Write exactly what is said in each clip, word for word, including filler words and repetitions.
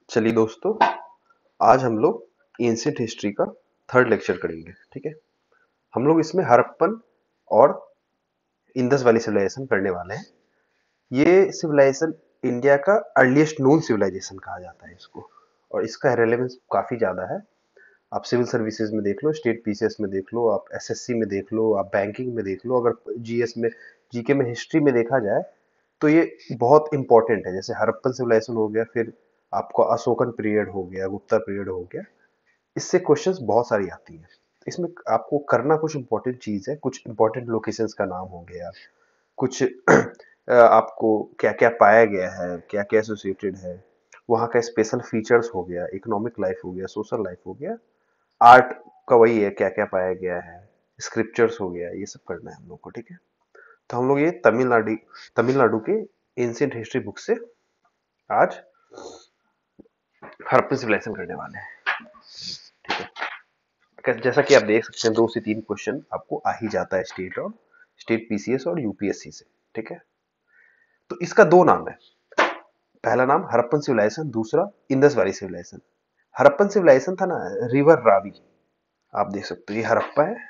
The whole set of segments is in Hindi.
चलिए दोस्तों, आज हम लोग एंशियंट हिस्ट्री का थर्ड लेक्चर करेंगे। ठीक है। हम लोग इसमें हड़प्पन और इंडस वैली सिविलाइजेशन पढ़ने वाले हैं। ये सिविलाइजेशन इंडिया का अर्लीस्ट नोन सिविलाइजेशन कहा जाता है इसको, और इसका रेलेवेंस काफी ज्यादा है। आप सिविल सर्विसेज में देख लो, स्टेट पीसीएस में देख लो, आप एसएससी में देख लो, आप बैंकिंग में देख लो, अगर जीएस में, जीके में, हिस्ट्री में देखा जाए तो ये बहुत इंपॉर्टेंट है। जैसे हड़प्पन सिविलाइजेशन हो गया, फिर आपको अशोकन पीरियड हो गया, गुप्ता पीरियड हो गया, इससे क्वेश्चंस बहुत सारी आती है। इसमें आपको करना कुछ इंपॉर्टेंट चीज है, कुछ इंपॉर्टेंट लोकेशंस का नाम हो गया, कुछ अ, आपको क्या क्या पाया गया है, क्या क्या एसोसिएटेड है, वहाँ का स्पेशल फीचर्स हो गया, इकोनॉमिक लाइफ हो गया, सोशल लाइफ हो गया, आर्ट का वही है, क्या क्या पाया गया है, स्क्रिप्चर्स हो गया, ये सब करना है हम लोग को। ठीक है। तो हम लोग ये तमिलनाडु तमिलनाडु के एंशियंट हिस्ट्री बुक से आज हड़प्पन सिविलाइजेशन करने वाले हैं। ठीक है। जैसा कि आप देख सकते हैं, दो से तीन क्वेश्चन आपको आ ही जाता है स्टेट और स्टेट पीसीएस और यूपीएससी से। ठीक है। तो इसका दो नाम है। पहला नाम हड़प्पन सिविलाइजेशन, दूसरा Indus valley civilisation. Harappan civilisation था ना, रिवर रावी। आप देख सकते हो, ये हड़प्पा है,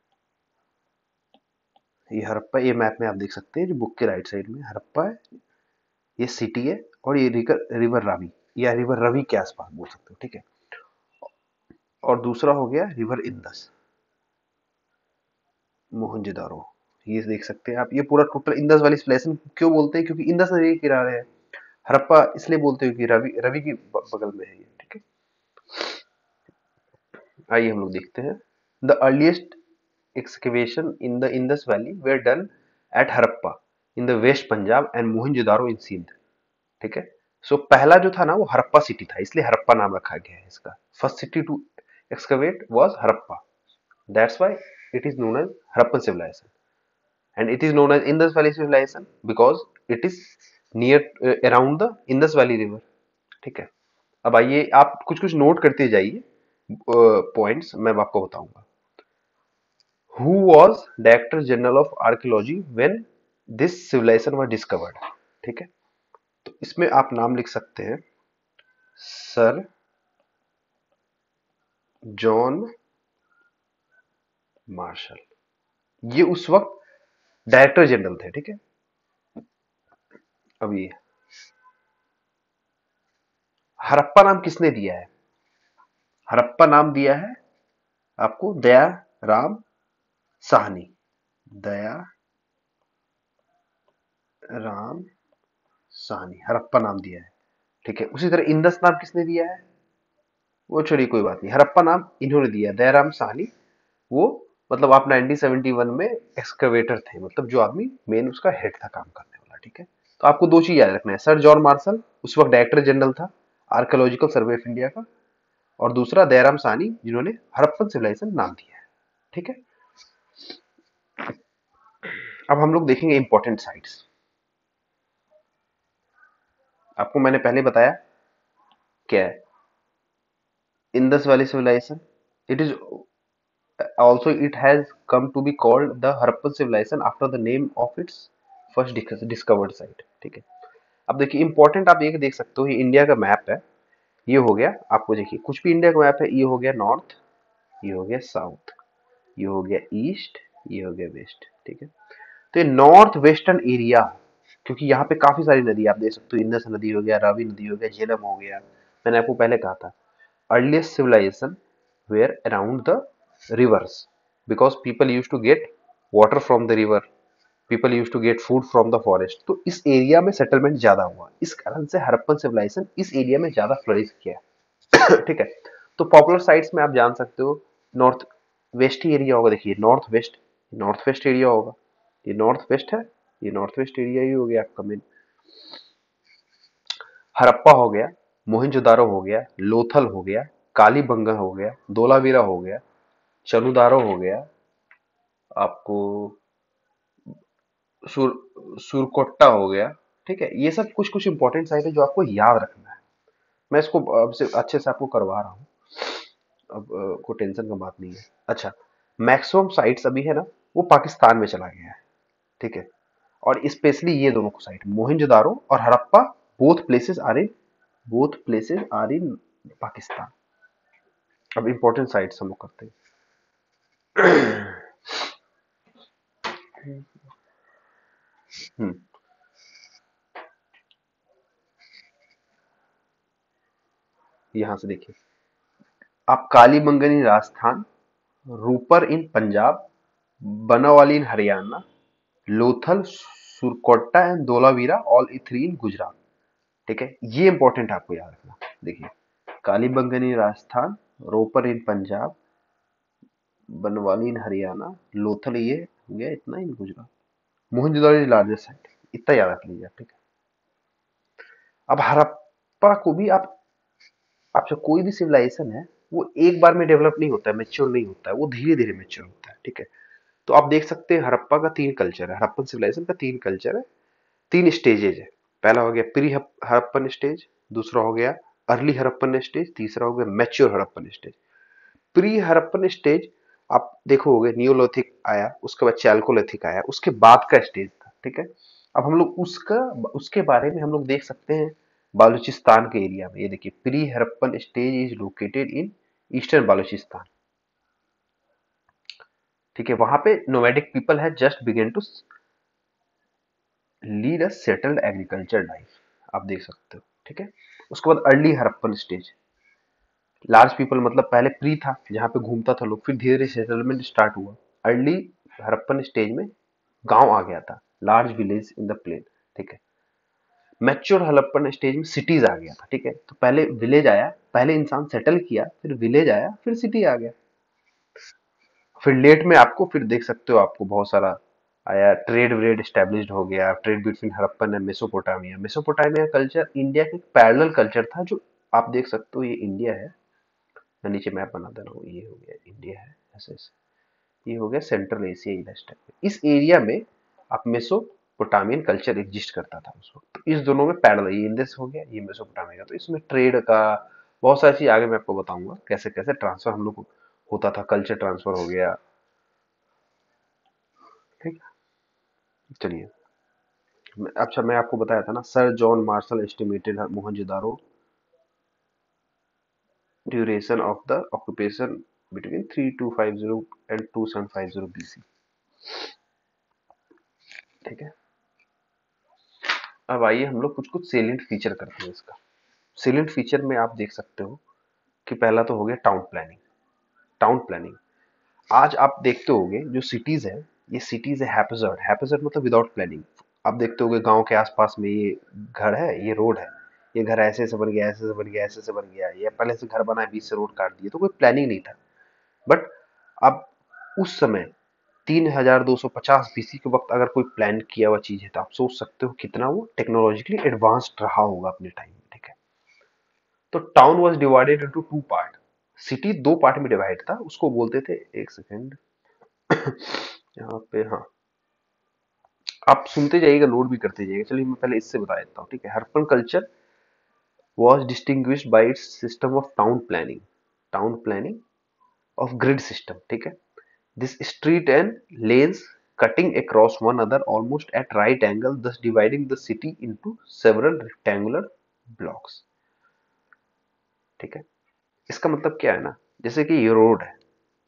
ये हड़प्पा, ये मैप में आप देख सकते हैं जो बुक के राइट साइड में हड़प्पा है, ये सिटी है, और ये रिवर रावी या रिवर रवि के आसपास बोल सकते हो। ठीक है। और दूसरा हो गया रिवर इंडस, मोहनजोदारो। ये देख सकते हैं आप, ये पूरा टोटल इंडस वैली सिविलाइजेशन क्यों बोलते हैं, क्योंकि इंडस नदी के किनारे है। हड़प्पा इसलिए बोलते हैं क्योंकि रवि रवि की बगल में है ये। ठीक है। आइए हम लोग देखते हैं। The earliest excavation in the Indus valley were done at Harappa in the west Punjab and Mohenjodaro in Sindh. ठीक है। सो so, पहला जो था ना वो हड़प्पा सिटी था, इसलिए हड़प्पा नाम रखा गया है इसका। First city to excavate was Harappa, that's why it is known as Harappan civilisation, and it is known as Indus Valley Civilization because it is near uh, around the Indus Valley River। ठीक है। अब आइए आप कुछ कुछ नोट करते जाइए, पॉइंट्स मैं आपको बताऊंगा। Who was director general of archaeology when this civilisation was discovered. ठीक है। तो इसमें आप नाम लिख सकते हैं सर जॉन मार्शल। ये उस वक्त डायरेक्टर जनरल थे। ठीक है। अभी हड़प्पा नाम किसने दिया है? हड़प्पा नाम दिया है आपको दया राम साहनी। दया राम साहनी हड़प्पा नाम दिया है। ठीक है। उसी तरह इंदस नाम किसने दिया है? वो छोड़िए, कोई बात नहीं, हड़प्पा नाम इन्होंने दिया, दयाराम साहनी। वो मतलब आप नाइनटीन सेवेंटी वन में एक्सकवेटर थे, मतलब जो आदमी मेन उसका हेड था काम करने वाला। ठीक है। तो आपको दो चीज याद रखना है, सर जॉन मार्शल उस वक्त डायरेक्टर जनरल था आर्कियोलॉजिकल सर्वे ऑफ इंडिया का, और दूसरा दयाराम साहनी जिन्होंने हड़प्पन सिविलाइजेशन नाम दिया है। ठीक है। अब हम लोग देखेंगे इंपॉर्टेंट साइट्स। आपको मैंने पहले बताया क्या है Indus valley civilisation, it is also it has come to be called the Harappan civilization after the name of its first discovered site। ठीक है। अब देखिए इंपॉर्टेंट, आप ये देख सकते हो, ये इंडिया का मैप है। ये हो गया, आपको देखिए कुछ भी इंडिया का मैप है, ये हो गया नॉर्थ, ये हो गया साउथ, ये हो गया ईस्ट, ये हो गया वेस्ट। ठीक है। तो ये नॉर्थ वेस्टर्न एरिया, क्योंकि यहाँ पे काफी सारी नदी आप देख सकते हो, इंदस नदी हो गया, रावी नदी हो गया, झेलम हो गया। मैंने आपको पहले कहा था earliest civilisation were around the rivers because people used to get water from the river, people used to get food from the forest। तो इस एरिया में सेटलमेंट ज्यादा हुआ, इस कारण से हड़प्पन सिविलाइजेशन इस एरिया में ज्यादा फ्लरिश किया। ठीक है। तो पॉपुलर साइट्स में आप जान सकते हो, नॉर्थ वेस्ट ही एरिया होगा। देखिए north west, north west area होगा, ये नॉर्थ वेस्ट है, ये नॉर्थ वेस्ट एरिया ही हो गया आपका मेन। हड़प्पा हो गया, मोहनजोदारो हो गया, लोथल हो गया, कालीबंगा हो गया, धोलावीरा हो गया, चनुदारो हो गया, आपको सुर सुरकोट्टा हो गया। ठीक है। ये सब कुछ कुछ इंपॉर्टेंट साइट है जो आपको याद रखना है। मैं इसको अब से अच्छे से आपको करवा रहा हूँ, अब अ, कोई टेंशन का बात नहीं है। अच्छा, मैक्सिमम साइट्स अभी है ना वो पाकिस्तान में चला गया है। ठीक है। और स्पेशली ये दोनों को साइट मोहनजोदारो और Harappa, both places are in both places are in Pakistan. अब इंपॉर्टेंट साइट्स हम लोग करते हैं। हम्म, यहां से देखिए आप, Kalibangan in Rajasthan, Rupar in Punjab, Banawali in Haryana, Lothal, Surkotada and Dholavira all three in Gujarat. ठीक है, ये इंपॉर्टेंट आपको याद रखना। देखिए, कालीबंगन इन राजस्थान, रोपर इन पंजाब, बनवाली इन हरियाणा, लोथल ये हो गया इतना in Gujarat, Mohenjodaro is largest site. इतना याद रख लीजिए आप। ठीक है, अब हड़प्पा को भी आप, आपसे कोई भी सिविलाइजेशन है वो एक बार में डेवलप नहीं होता है, मेच्योर नहीं होता है, वो धीरे धीरे मेच्योर होता है। ठीक है, तो आप देख सकते हैं हड़प्पा का तीन कल्चर है, हड़प्पन सिविलाइजेशन का तीन कल्चर है, तीन स्टेजेज है। पहला हो गया प्री हड़प्पन स्टेज, दूसरा हो गया अर्ली हड़प्पन स्टेज, तीसरा हो गया mature Harappan stage. Pre Harappan stage आप देखोगे नियोलिथिक आया, उसके बाद चैल्कोलिथिक आया, उसके बाद का स्टेज था। ठीक है, अब हम लोग उसका, उसके बारे में हम लोग देख सकते हैं बालूचिस्तान के एरिया में। ये देखिए, pre Harappan stage is located in eastern Baluchistan. ठीक है, वहां पे नोमैडिक पीपल है just begin to lead a settled agriculture life, आप देख सकते हो। ठीक है, उसके बाद early Harappan stage, large people मतलब पहले प्री था जहां पे घूमता था लोग, फिर धीरे धीरे सेटलमेंट स्टार्ट हुआ। अर्ली हड़प्पन स्टेज में गांव आ गया था, large village in the plain. ठीक है, मैच्योर हड़प्पन स्टेज में सिटीज आ गया था। ठीक है, तो पहले विलेज आया, पहले इंसान सेटल किया, फिर विलेज आया, फिर सिटी आ गया। फिर लेट में आपको फिर देख सकते हो, आपको बहुत सारा आया, ट्रेड व्रेड स्टैब्लिश्ड हो गया, trade between Harappan and Mesopotamia. Mesopotamia culture India का एक पैरेलल कल्चर था, जो आप देख सकते हो ये इंडिया है। मैं नीचे मैप बना दे रहा हूँ, ये हो गया इंडिया है, ऐसे ऐसे, ये हो गया सेंट्रल एशिया इस टाइप में। इस एरिया में आप मेसोपोटामियन कल्चर एग्जिस्ट करता था उस वक्त। तो इस दोनों में पैरेलल, ये इंडस हो गया, ये मेसोपोटामिया का, तो इसमें ट्रेड का बहुत सारी चीज आगे मैं आपको बताऊंगा कैसे कैसे ट्रांसफर हम लोग को होता था, कल्चर ट्रांसफर हो गया। ठीक, चलिए। मैं- अच्छा, मैं आपको बताया था ना, Sir John Marshall estimated Mohenjodaro duration of the occupation between three two five zero and two seven five zero BC. ठीक है, अब आइए हम लोग कुछ कुछ सेलिएंट फीचर करते हैं इसका। सेलिएंट फीचर में आप देख सकते हो कि पहला तो हो गया टाउन प्लानिंग। टाउन प्लानिंग, आज आप देखते होगे जो सिटीज है, ये सिटीज है हैप्पीजर्ड, हैप्पीजर्ड मतलब विदाउट प्लानिंग। आप देखते होगे गांव के आसपास में ये घर है, ये रोड है, ये घर ऐसे से बन गया, ऐसे से बन गया, ऐसे से बन गया, ये पहले से घर बना है, बीच से रोड काट दिए, तो कोई प्लानिंग नहीं था। बट अब उस समय तीन हजार दो सौ पचास बीसी के वक्त अगर कोई प्लान किया हुआ चीज है, तो आप सोच सकते हो कितना वो टेक्नोलॉजिकली एडवांस्ड रहा होगा अपने टाइम में। ठीक है, तो town was divided into two part. City दो पार्ट में डिवाइड था, उसको बोलते थे, एक सेकेंड यहाँ पे, हाँ, आप सुनते जाइएगा, नोट भी करते जाइएगा। चलिए मैं पहले इससे बता देता हूँ। ठीक है, Harappan culture was distinguished by its system of town planning, town planning of grid system। ठीक है, this street and lanes cutting across one another almost at right angle, thus dividing the city into several rectangular blocks। ठीक है, इसका मतलब क्या है ना, जैसे कि ये रोड है,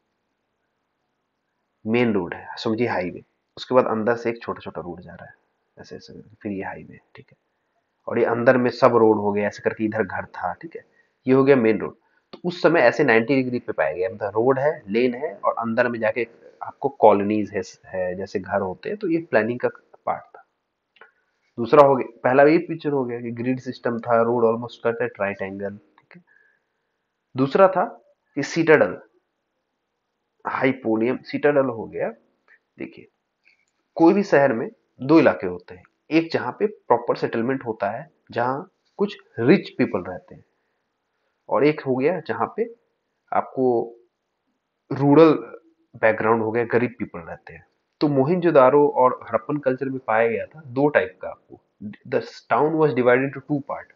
मेन रोड है, समझिए हाईवे, उसके बाद अंदर से एक छोटा छोटा रोड जा रहा है, ऐसे ऐसे करके, फिर ये हाईवे। ठीक है, और ये अंदर में सब रोड हो गया, ऐसे करके इधर घर था। ठीक है, ये हो गया मेन रोड। तो उस समय ऐसे नाइंटी डिग्री पे पाया गया, मतलब रोड है, लेन है, और अंदर में जाके आपको कॉलोनीज है, है जैसे घर होते हैं, तो ये प्लानिंग का पार्ट था। दूसरा हो गया, पहला ये पिक्चर हो गया कि ग्रिड सिस्टम था, road almost cut at right angle. ठीक है, दूसरा था कि सीटाडल, हाइपोनियम सीटाडल हो गया। देखिए, कोई भी शहर में दो इलाके होते हैं, एक जहां पे प्रॉपर सेटलमेंट होता है, जहां कुछ रिच पीपल रहते हैं, और एक हो गया जहां पे आपको रूरल बैकग्राउंड हो गया, गरीब पीपल रहते हैं। तो मोहिंजोदारो और हड़प्पन कल्चर में पाया गया था दो टाइप का आपको। The town was divided into two part,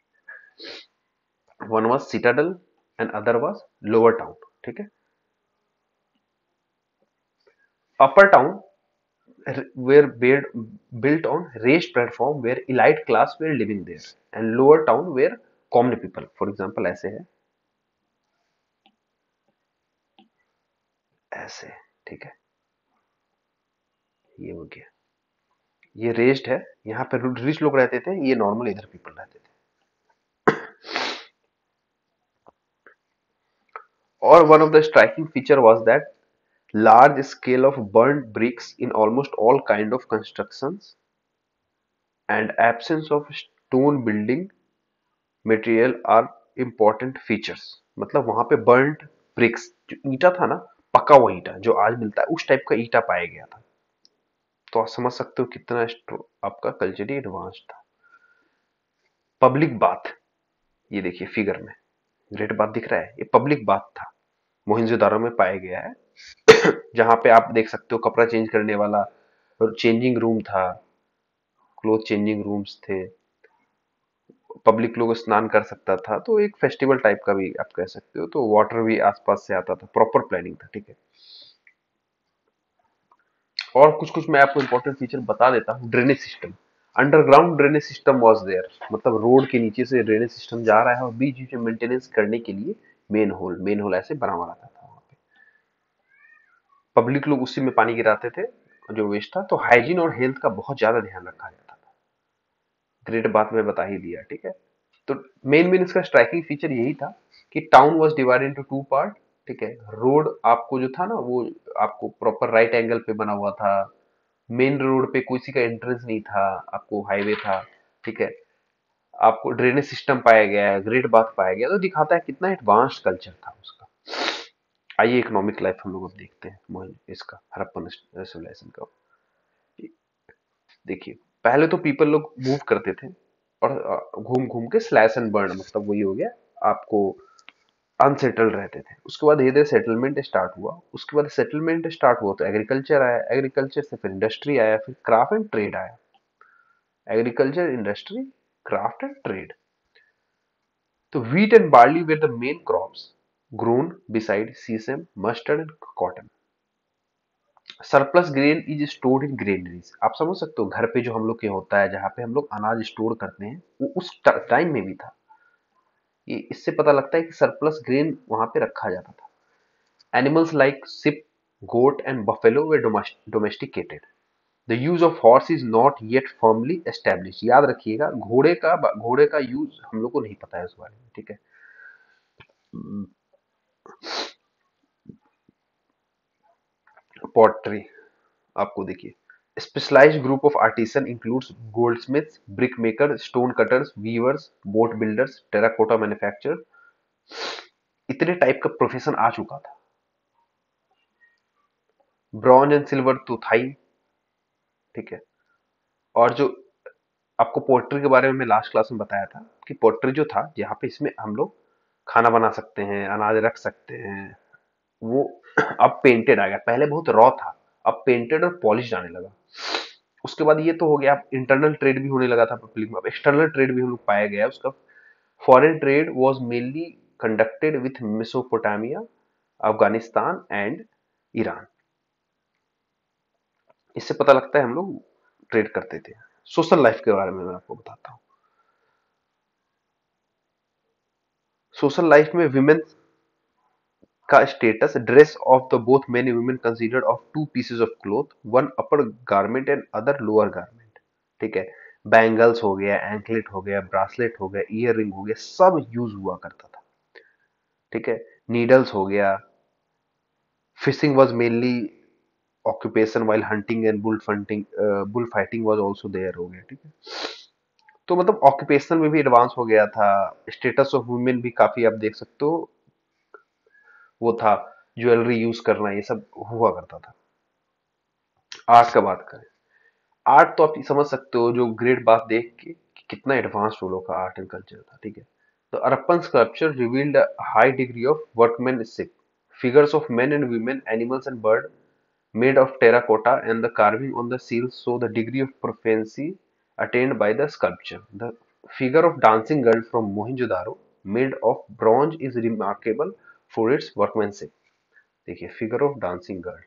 one was citadel and other was lower town. ठीक है, upper town were built on raised platform where elite class were living there, and lower town where common people, for example ऐसे है, ऐसे, ठीक है, ये हो गया, ये रेस्ड है, यहाँ पे रिच लोग रहते थे, ये नॉर्मल इधर पीपल रहते थे। और one of the striking feature was that large scale of burnt bricks in almost all kind of constructions and absence of stone building material are important features। मतलब वहां पे burnt bricks, जो ईटा था ना, पका हुआ ईटा जो आज मिलता है, उस टाइप का ईटा पाया गया था। तो आप समझ सकते हो कितना स्ट्रो- आपका कल्चर एडवांस था। पब्लिक बाथ, ये देखिए फिगर में ग्रेट बाथ दिख रहा है, ये पब्लिक बाथ था, मोहनजोदारो में पाया गया है। जहां पे आप देख सकते हो कपड़ा चेंज करने वाला चेंजिंग रूम था, क्लोथ चेंजिंग रूम्स थे, पब्लिक लोग स्नान कर सकता था, तो एक फेस्टिवल टाइप का भी आप कह सकते हो। तो वाटर भी आसपास से आता था, प्रॉपर प्लानिंग था, ठीक है। और कुछ कुछ मैं आपको इंपॉर्टेंट फीचर बता देता हूँ। Drainage system, underground drainage system was there, मतलब रोड के नीचे से ड्रेनेज सिस्टम जा रहा है और बीच बीच में मेंटेनेंस करने के लिए मेन होल मेन होल ऐसे बना हुआ रहता था वहाँ पे। पब्लिक लोग उसी में पानी गिराते थे जो वेस्ट था। तो हाइजीन और हेल्थ का बहुत ज्यादा ध्यान रखा जाता था। ग्रेट बात में बता ही दिया, ठीक है। तो मेन मेन इसका स्ट्राइकिंग फीचर यही था कि town was divided into two part, ठीक है। रोड आपको जो था ना, वो आपको प्रॉपर राइट एंगल पे बना हुआ था। मेन रोड पे किसी का एंट्रेंस नहीं था, आपको हाईवे था, ठीक है। आपको ड्रेनेज सिस्टम पाया गया है, ग्रेट बाथ पाया गया, तो दिखाता है कितना एडवांस कल्चर था उसका। आइए इकोनॉमिक लाइफ हम लोग अब देखते हैं मोहन इसका हड़प्पन सिविलाइजेशन का। देखिए, पहले तो पीपल लोग मूव करते थे और घूम घूम के स्लैश एंड बर्न, मतलब वही हो गया, आपको अनसेटल्ड रहते थे। उसके बाद धीरे धीरे सेटलमेंट स्टार्ट हुआ। उसके बाद सेटलमेंट स्टार्ट हुआ तो एग्रीकल्चर आया, एग्रीकल्चर से फिर इंडस्ट्री आया, फिर क्राफ्ट एंड ट्रेड आया। Agriculture, industry, craft and trade. तो wheat and barley were the main crops grown beside sesame, mustard and cotton. Surplus grain is stored in granaries. आप समझ सकते हो घर पे जो हम लोग के होता है, जहाँ पे हम लोग अनाज स्टोर करते हैं, वो उस टाइम में भी था। ये इससे पता लगता है कि सरप्लस ग्रेन वहां पे रखा जाता था। Animals like sheep, goat and buffalo were domesticated. The use of horse is not yet firmly establish. याद रखिएगा, घोड़े का घोड़े का यूज हम लोग को नहीं पता है उस बारे में, ठीक है। पॉटरी, आपको देखिए, specialised group of artisan includes goldsmiths, brick maker, stone cutters, weavers, boat builders, terracotta manufacture. इतने टाइप का प्रोफेशन आ चुका था। ब्रॉन्ज एंड सिल्वर तो था ही, ठीक है। और जो आपको पोट्री के बारे में मैं लास्ट क्लास में बताया था कि पोट्री जो था, यहाँ पे इसमें हम लोग खाना बना सकते हैं, अनाज रख सकते हैं, वो अब पेंटेड आ गया। पहले बहुत रॉ था, अब पेंटेड और पॉलिश आने लगा। उसके बाद ये तो हो गया, इंटरनल ट्रेड भी होने लगा था पब्लिक में, अब एक्सटर्नल ट्रेड भी हम लोग पाया गया है उसका। Foreign trade was mainly conducted with Mesopotamia, Afghanistan and Iran. इससे पता लगता है हम लोग ट्रेड करते थे। सोशल लाइफ के बारे में मैं आपको बताता हूँ। सोशल लाइफ में विमेन का status, dress of the both men and women considered of two pieces of cloth, one upper garment and other lower garment, ठीक है। बैंगल्स हो गया, एंकलेट हो गया, ब्रासलेट हो गया, ईयर रिंग हो गया, सब यूज हुआ करता था, ठीक है। नीडल्स हो गया। Fishing was mainly occupation while hunting and bull hunting, bull fighting was also there, हो गया, ठीक है। तो मतलब ऑक्यूपेशन में भी एडवांस हो गया था। स्टेटस ऑफ वुमेन भी काफी आप देख सकते हो, वो था, ज्वेलरी यूज करना, ये सब हुआ करता था। आर्ट का बात करें, आर्ट तो आप समझ सकते हो, जो ग्रेट बात देख के कि कितना एडवांस वो लोग का आर्ट एंड कल्चर था, ठीक है। तो Harappan sculpture revealed a high degree of workmanship, figures of men and women, animals and bird made of terracotta, and the carving on the seals show the degree of proficiency attained by the sculpture. The figure of dancing girl from Mohenjo-daro made of bronze is remarkable for its workmanship। देखिए, figure of dancing girl,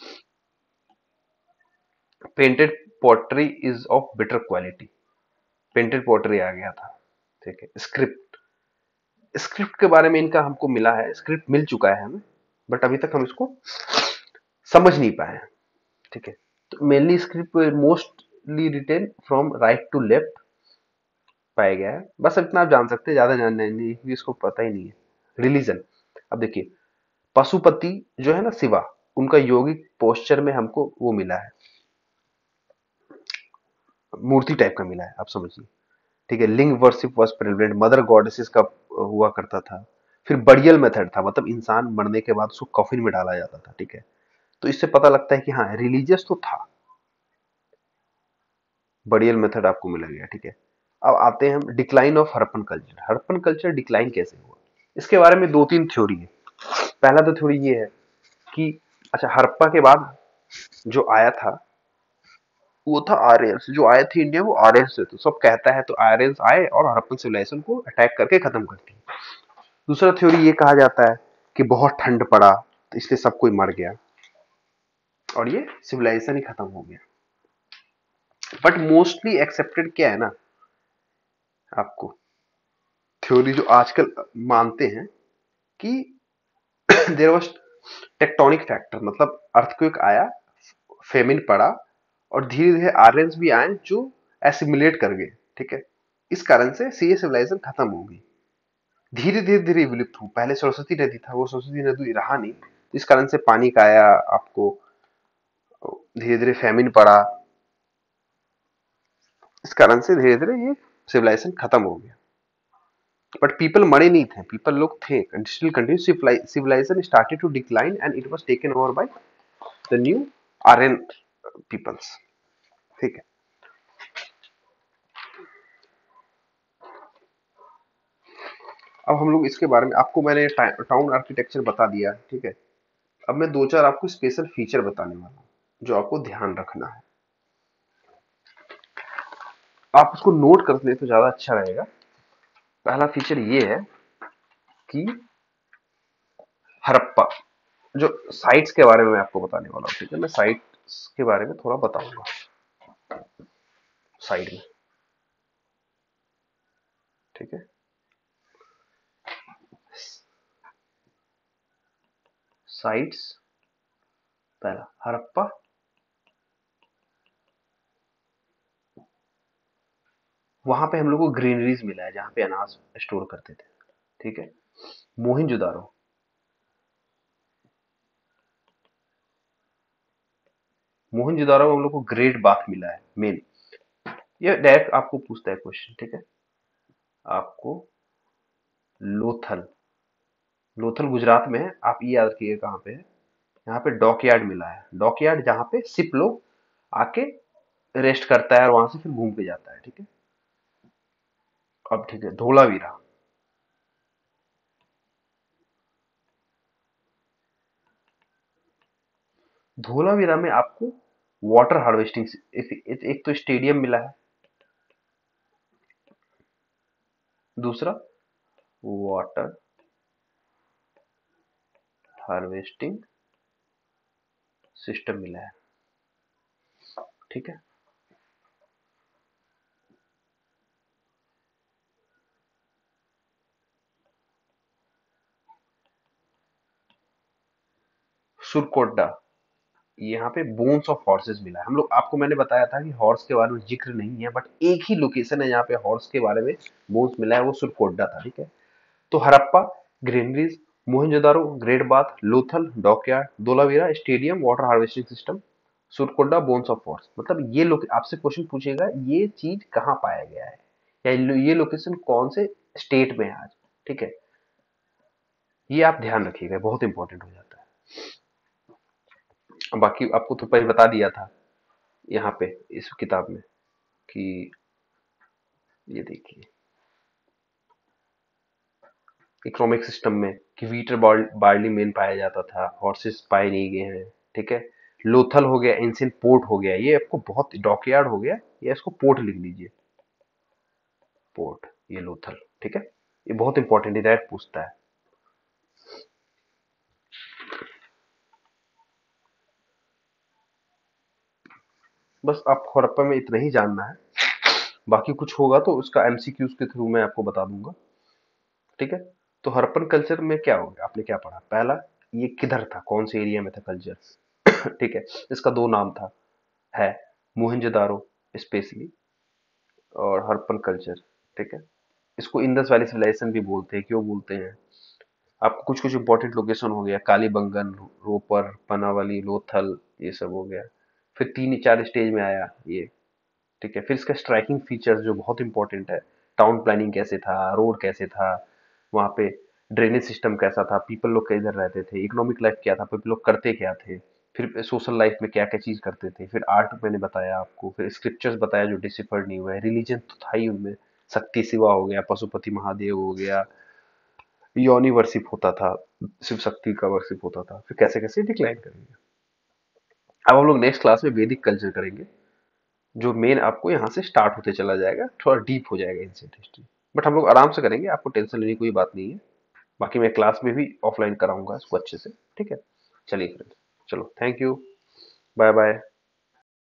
painted pottery is of better quality। Painted pottery आ गया था। ठीक है, स्क्रिप्ट, स्क्रिप्ट के बारे में इनका हमको मिला है, स्क्रिप्ट मिल चुका है हमें, बट अभी तक हम इसको समझ नहीं पाए हैं। ठीक है, तो mainly script mostly written from right to left पाया गया है। बस इतना आप जान सकते हैं, ज्यादा जानना नहीं, क्योंकि इसको पता ही नहीं है। रिलीजन, अब देखिए, पशुपति जो है ना शिवा, उनका योगिक पोस्चर में हमको वो मिला है, मूर्ति टाइप का मिला है, आप समझिए। ठीक है, लिंग worship was prevalent, mother goddesses का हुआ करता था। फिर बरियल मेथड था, मतलब इंसान मरने के बाद उसको कॉफिन में डाला जाता था। ठीक है, तो इससे पता लगता है कि हाँ रिलीजियस तो था। बरियल मेथड आपको मिल गया। ठीक है, अब आते हैं हम decline of Harappan culture. Harappan culture decline कैसे हुआ, इसके बारे में दो तीन थ्योरी है। पहला तो थ्योरी ये है कि अच्छा, हड़प्पा के बाद जो आया था वो था आर्यंस, जो आए थे इंडिया वो आर्यंस से, तो सब कहता है तो आर्यंस आए और हड़प्पन सिविलाइजेशन को अटैक करके खत्म कर दिया। दूसरा थ्योरी ये कहा जाता है कि बहुत ठंड पड़ा तो इसलिए सब कोई मर गया और ये सिविलाइजेशन ही खत्म हो गया। बट मोस्टली एक्सेप्टेड क्या है ना, आपको थ्योरी जो आजकल मानते हैं कि देयर वाज टेक्टोनिक फैक्टर, मतलब अर्थक्वेक आया, फेमिन पड़ा और धीरे धीरे आर्यंस भी आए जो एसिमिलेट कर गए। ठीक है, इस कारण से सी सिविलाइजेशन खत्म हो गई, धीरे धीरे धीरे विलुप्त हुई। पहले सरस्वती नदी था, वो सरस्वती नदी रहा नहीं, इस कारण से पानी का आया, आपको धीरे धीरे फेमिन पड़ा, इस कारण से धीरे धीरे ये सिविलाइजेशन खत्म हो गया। बट पीपल मरे नहीं थे, पीपल लोग थे, still continue, civilisation started to decline and it was taken over by the new Aryan peoples. ठीक है, अब हम लोग इसके बारे में, आपको मैंने टाउन आर्किटेक्चर बता दिया। ठीक है, अब मैं दो चार आपको स्पेशल फीचर बताने वाला हूँ जो आपको ध्यान रखना है, आप उसको नोट कर लें तो ज्यादा अच्छा रहेगा। पहला फीचर ये है कि हड़प्पा, जो साइट्स के बारे में मैं आपको बताने वाला हूँ। ठीक है, मैं साइट्स के बारे में थोड़ा बताऊंगा साइड में। ठीक है, साइट्स, पहला हड़प्पा, वहां पे हम लोग को ग्रीनरीज मिला है जहां पे अनाज स्टोर करते थे। ठीक है, मोहिंजोदारो, मोहनजोदारो में हम लोग को ग्रेट बाथ मिला है मेन। ये डायरेक्ट आपको पूछता है क्वेश्चन। ठीक है, आपको लोथल, लोथल गुजरात में है, आप ये याद रखिए कहाँ पे है। यहाँ पे डॉकयार्ड मिला है, डॉकयार्ड जहाँ पे शिप लोग आके रेस्ट करता है और वहां से फिर घूम के जाता है। ठीक है, अब ठीक है, धोलावीरा, धोलावीरा में आपको वाटर हार्वेस्टिंग, एक तो स्टेडियम मिला है, दूसरा वाटर हार्वेस्टिंग सिस्टम मिला है। ठीक है, सुरकोटडा, यहाँ पे बोन्स ऑफ हॉर्सेस मिला है। हम लोग, आपको मैंने बताया था कि हॉर्स के बारे में जिक्र नहीं है, बट एक ही लोकेशन है जहाँ पे हॉर्स के बारे में बोन्स मिला है, वो सुरकोटडा था। ठीक है, तो Harappa, granaries, Mohenjodaro, great bath, Lothal, dockyard, Dholavira, stadium, water harvesting system, Surkotada, bones of horse, मतलब ये लोग आपसे क्वेश्चन पूछेगा ये चीज कहाँ पाया गया है, या ये लोकेशन कौन से स्टेट में है आज। ठीक है, ये आप ध्यान रखिएगा, बहुत इंपॉर्टेंट हो जाता है। बाकी आपको तो पहले बता दिया था यहाँ पे इस किताब में कि ये देखिए इकोनॉमिक सिस्टम में कि वीटर बार्ली मेन पाया जाता था, हॉर्सेस पाए नहीं गए हैं। ठीक है, लोथल हो गया, एंशिएंट पोर्ट हो गया, ये आपको बहुत, डॉकयार्ड हो गया, ये इसको पोर्ट लिख लीजिए, पोर्ट, ये लोथल। ठीक है, ये बहुत इंपॉर्टेंट है, डायरेक्ट पूछता है। बस आप हड़प्पा में इतना ही जानना है। बाकी कुछ होगा तो उसका एमसीक्यूज के थ्रू मैं आपको बता दूंगा। ठीक है। तो हड़प्पन कल्चर में क्या हो गया, आपने क्या पढ़ा? पहला, ये किधर था, कौन से एरिया में था कल्चर। ठीक है। इसका दो नाम था, है मोहनजोदारो स्पेशली, और हड़प्पन कल्चर। ठीक है। इसको इंडस वैली सिविलाइजेशन भी बोलते हैं। क्यों बोलते हैं? आपको कुछ कुछ इंपॉर्टेंट लोकेशन हो गया, कालीबंगन, रोपर, पनावाली, लोथल, ये सब हो गया। फिर तीन चार स्टेज में आया ये। ठीक है। फिर इसका स्ट्राइकिंग फीचर्स जो बहुत इंपॉर्टेंट है, टाउन प्लानिंग कैसे था, रोड कैसे था, वहाँ पे ड्रेनेज सिस्टम कैसा था, पीपल लोग किधर रहते थे, इकोनॉमिक लाइफ क्या था, पीपल लोग करते क्या थे, फिर सोशल लाइफ में क्या क्या चीज करते थे, फिर आर्ट मैंने बताया आपको, फिर स्क्रिप्चर्स बताया जो डिसिफर्ड नहीं हुआ है, रिलीजन तो था ही उनमें, शक्ति शिवा हो गया, पशुपति महादेव हो गया, योनि वर्शिप होता था, शिव शक्ति का वर्शिप होता था, फिर कैसे कैसे डिक्लाइन करेंगे। अब हम लोग नेक्स्ट क्लास में वैदिक कल्चर करेंगे, जो मेन आपको यहाँ से स्टार्ट होते चला जाएगा, थोड़ा डीप हो जाएगा एंशिएंट हिस्ट्री। बट हम लोग आराम से करेंगे, आपको टेंशन लेने की कोई बात नहीं है। बाकी मैं क्लास में भी ऑफलाइन कराऊंगा इसको अच्छे से। ठीक है। चलिए फ्रेंड्स, चलो, थैंक यू, बाय बाय।